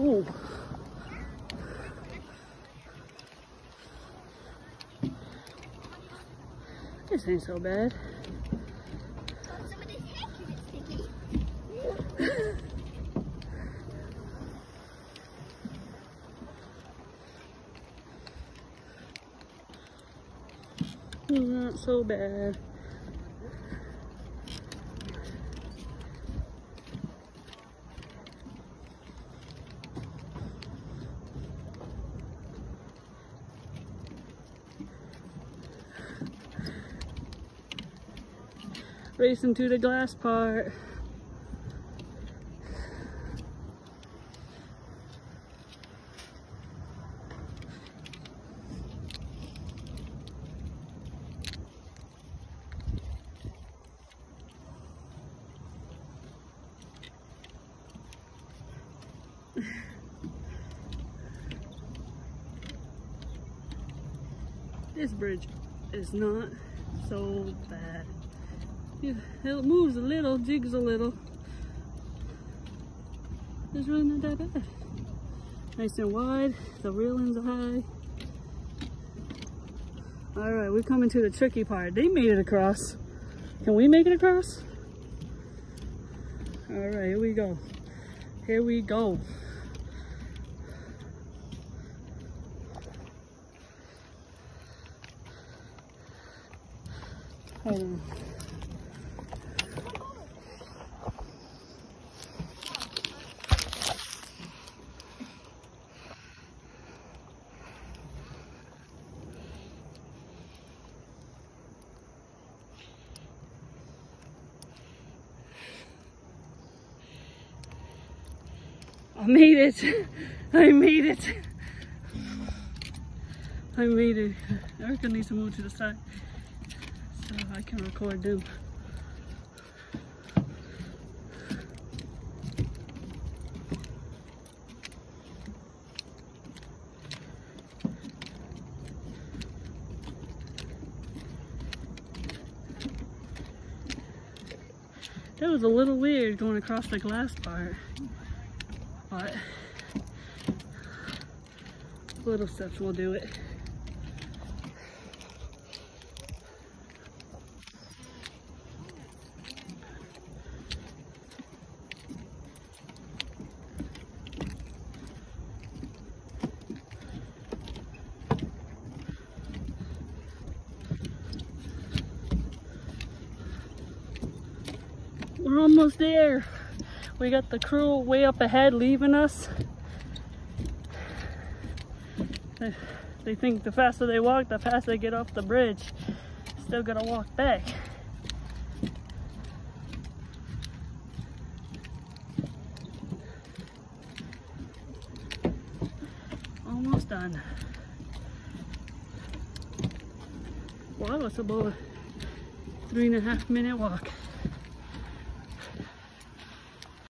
Ooh. This ain't so bad. Not so bad. Racing to the glass part. This bridge is not so bad. It moves a little, jigs a little. It's really not that bad. Nice and wide, the railings are high. Alright, we're coming to the tricky part. They made it across. Can we make it across? Alright, here we go. Here we go. Hold on. I made it. I made it. I made it. Erica needs to move to the side so I can record them. That was a little weird going across the glass part, but little steps will do it. We're almost there. We got the crew way up ahead leaving us. They think the faster they walk, the faster they get off the bridge. Still gotta walk back. Almost done. Wow, it's about a 3.5 minute walk.